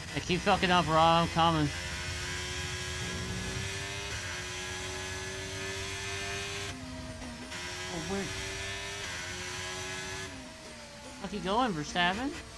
I keep fucking up, Rob. I'm coming. Oh, where... Fuck you going, Verstappen?